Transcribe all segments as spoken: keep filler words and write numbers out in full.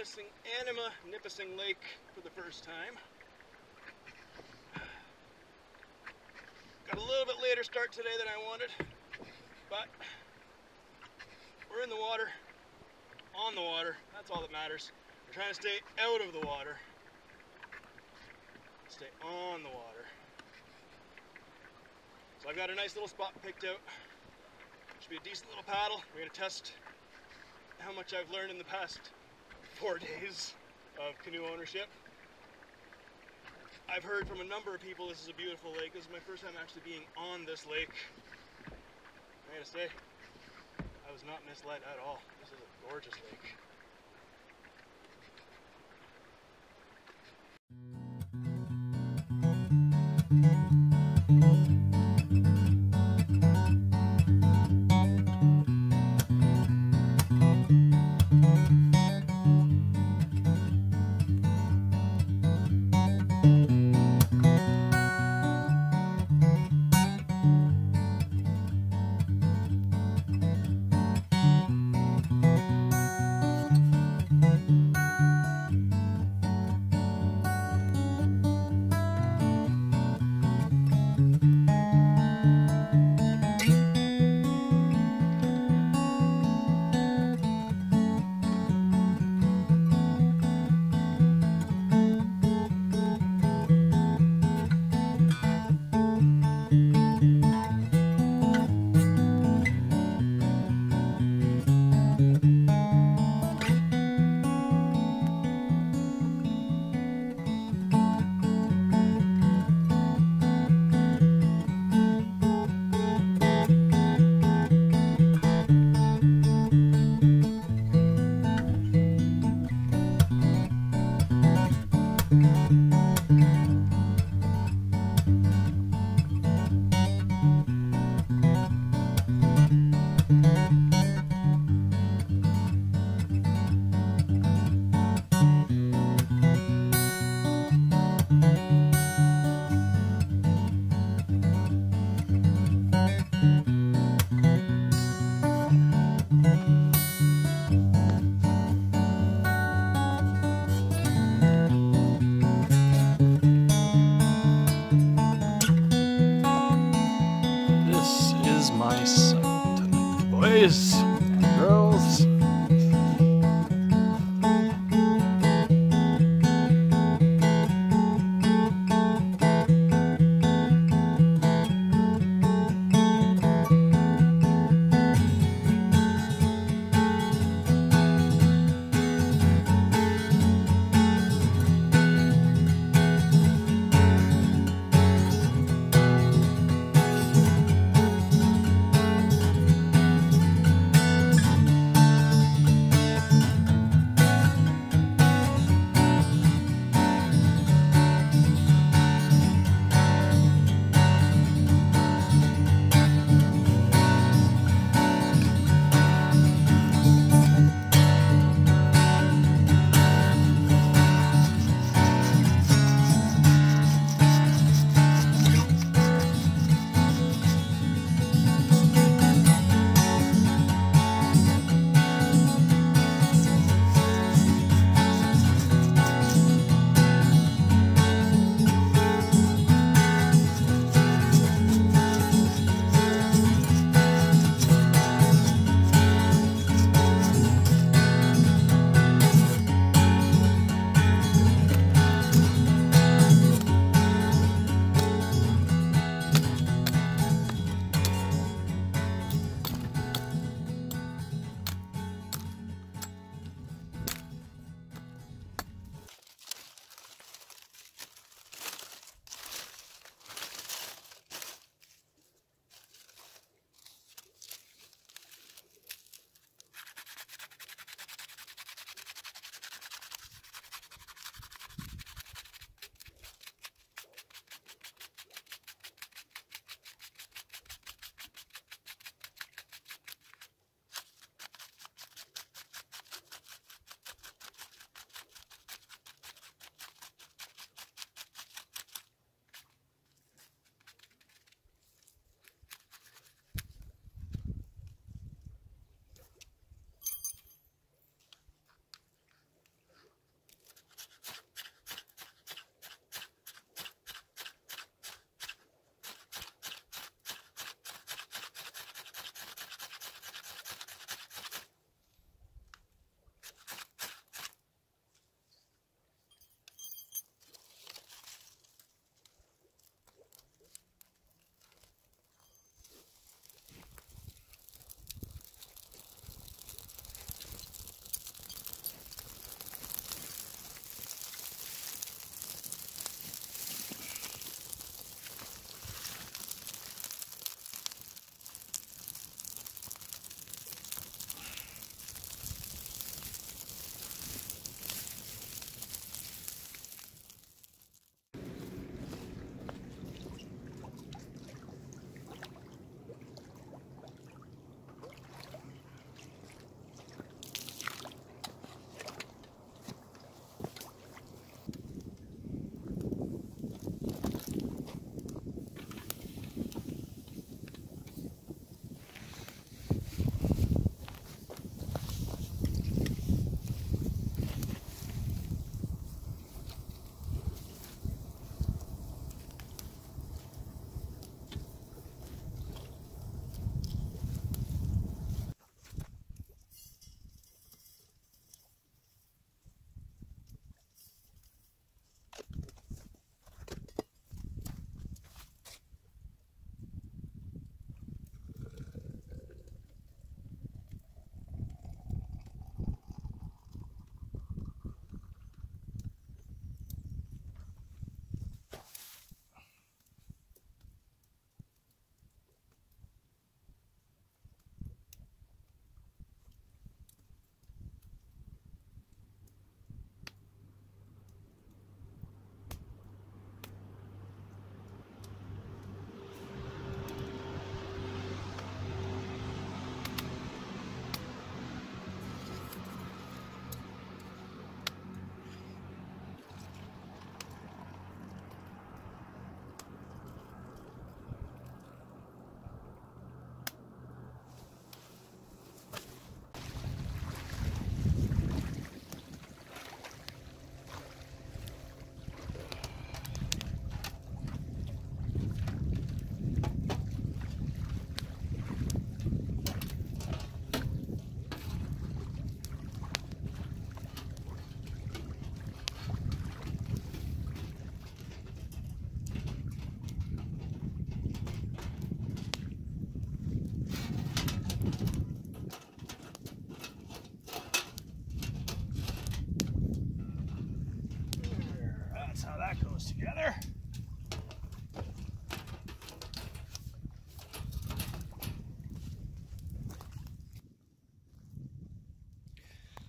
witnessing Anima-Nippissing Lake for the first time. Got a little bit later start today than I wanted, but we're in the water, on the water, that's all that matters. We're trying to stay out of the water, stay on the water. So I've got a nice little spot picked out. Should be a decent little paddle. We're going to test how much I've learned in the past four days of canoe ownership. I've heard from a number of people this is a beautiful lake. This is my first time actually being on this lake. I gotta say, I was not misled at all. This is a gorgeous lake. Boys and girls.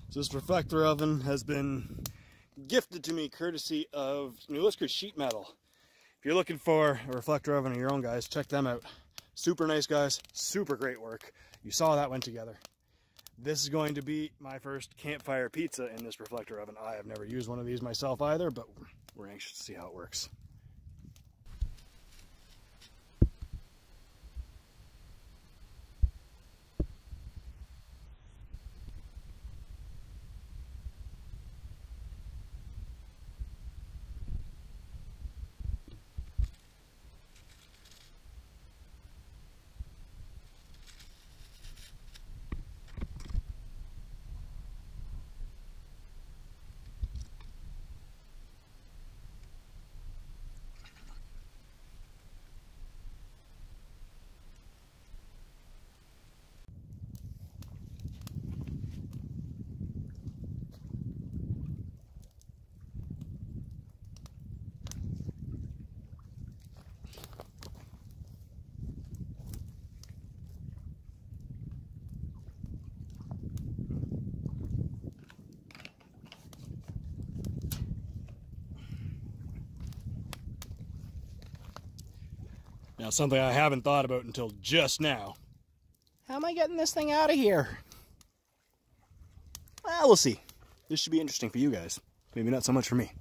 So this reflector oven has been gifted to me courtesy of Liskeard Sheet Metal. If you're looking for a reflector oven of your own, guys, check them out. Super nice guys, super great work. You saw that went together. This is going to be my first campfire pizza in this reflector oven. I have never used one of these myself either, but we're anxious to see how it works. Now, something I haven't thought about until just now. How am I getting this thing out of here? Well, we'll see. This should be interesting for you guys. Maybe not so much for me.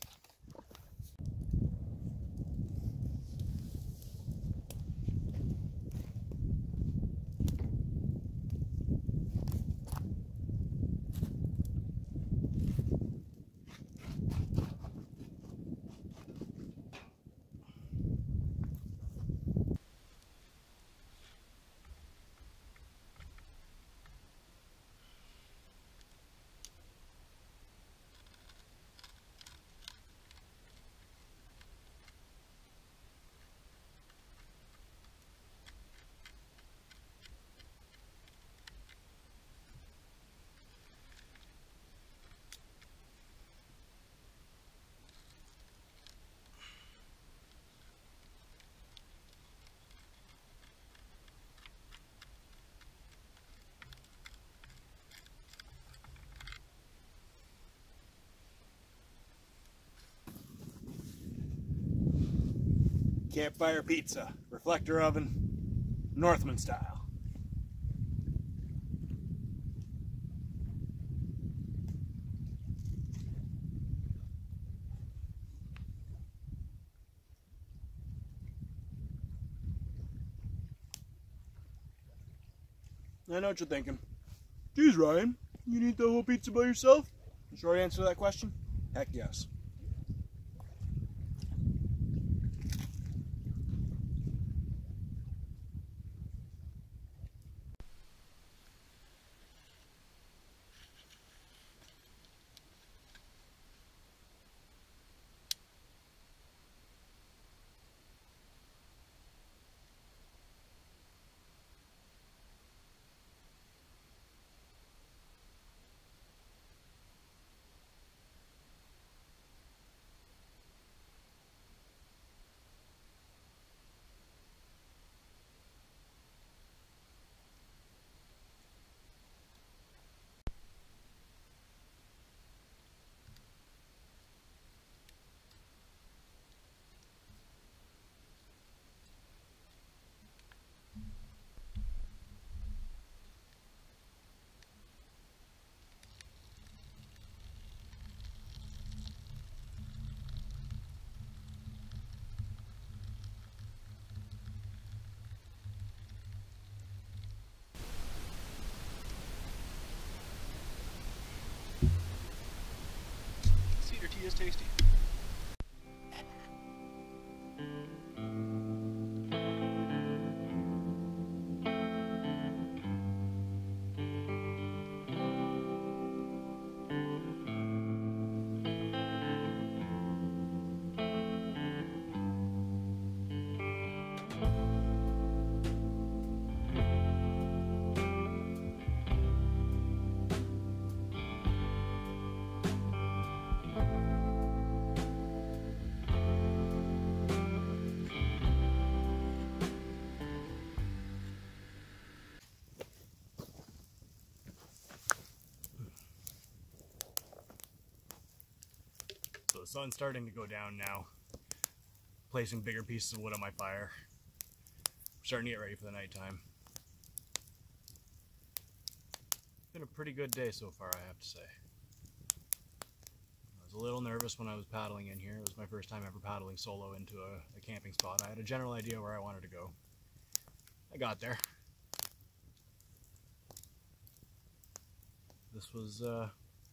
Campfire pizza, reflector oven, Northman style. I know what you're thinking. Geez, Ryan, you eat the whole pizza by yourself? The short answer to that question? Heck yes. Cedar tea is tasty. sun's starting to go down now. Placing bigger pieces of wood on my fire. I'm starting to get ready for the nighttime. It's been a pretty good day so far, I have to say. I was a little nervous when I was paddling in here. It was my first time ever paddling solo into a, a camping spot. I had a general idea where I wanted to go. I got there. This was a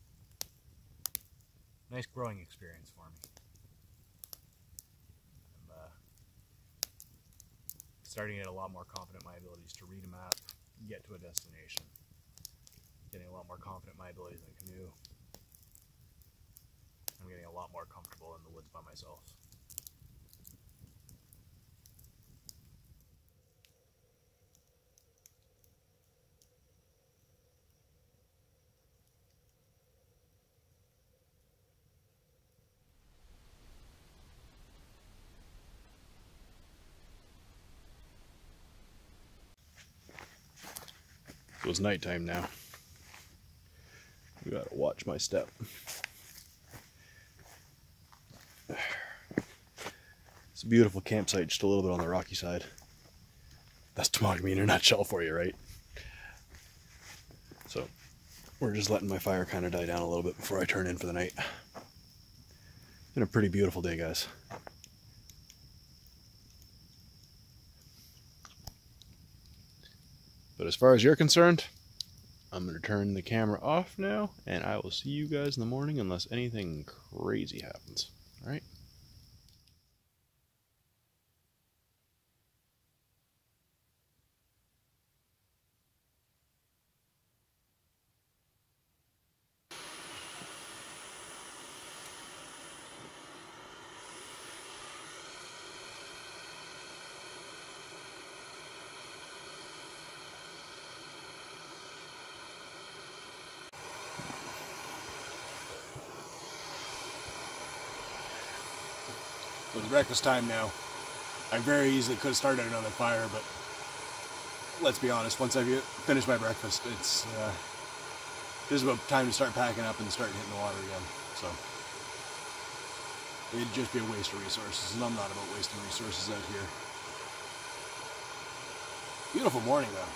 nice growing experience for me. I'm uh, starting to get a lot more confident in my abilities to read a map, get to a destination. Getting a lot more confident in my abilities in a canoe. I'm getting a lot more comfortable in the woods by myself. So it's nighttime now. You gotta watch my step. It's a beautiful campsite, just a little bit on the rocky side. That's Temagami in a nutshell for you, right? So, we're just letting my fire kind of die down a little bit before I turn in for the night. It's been a pretty beautiful day, guys. But as far as you're concerned, I'm going to turn the camera off now, and I will see you guys in the morning unless anything crazy happens. All right? So it's breakfast time now. I very easily could have started another fire, but let's be honest, once I finish my breakfast, it's uh, just about time to start packing up and start hitting the water again. So it'd just be a waste of resources, and I'm not about wasting resources out here. Beautiful morning though.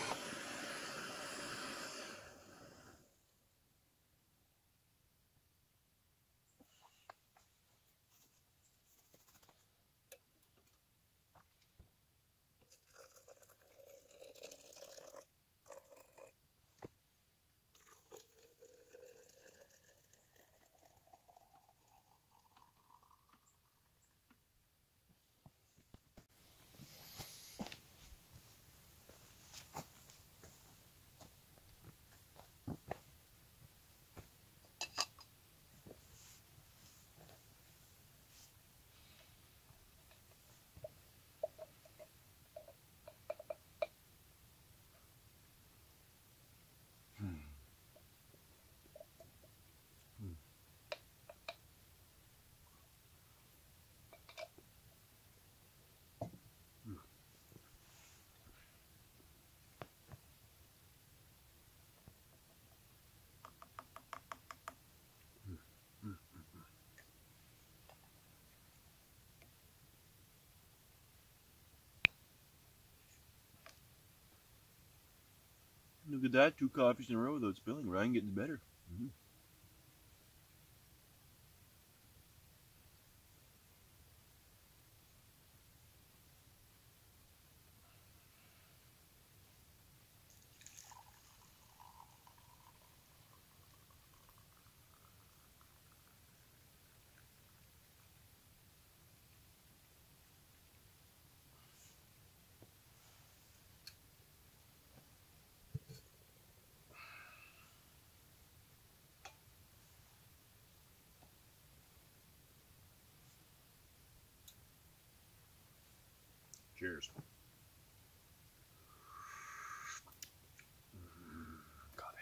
Look at that, two coffees in a row without spilling. Ryan getting better. Mm-hmm. Cheers. Coffee.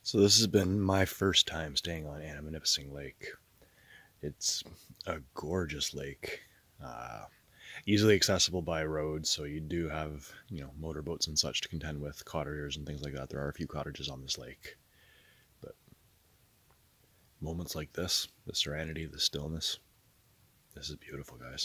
So this has been my first time staying on Anima-Nippissing Lake. It's a gorgeous lake, uh, easily accessible by road, so you do have, you know, motorboats and such to contend with, cottagers and things like that. There are a few cottages on this lake, but moments like this, the serenity, the stillness, this is beautiful, guys.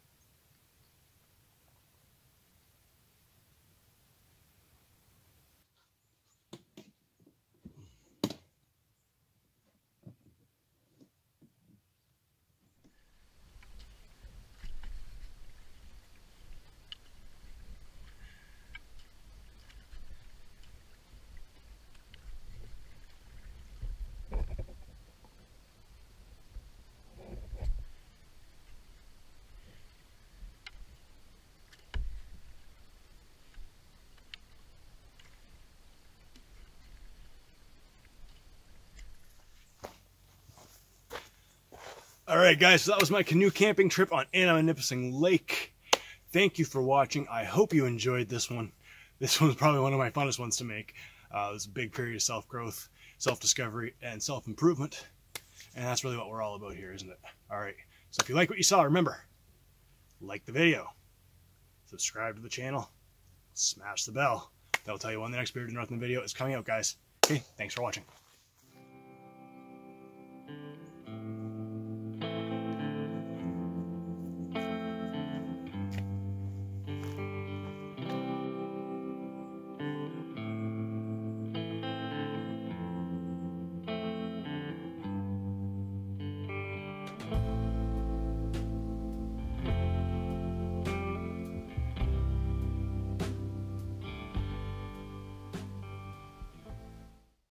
Alright guys, so that was my canoe camping trip on Anima-Nippissing Lake. Thank you for watching. I hope you enjoyed this one. This one's probably one of my funnest ones to make. Uh, it was a big period of self-growth, self-discovery, and self-improvement. And that's really what we're all about here, isn't it? Alright, so if you like what you saw, remember, like the video, subscribe to the channel, smash the bell. That'll tell you when the next Bearded Northman video is coming out, guys. Okay, thanks for watching.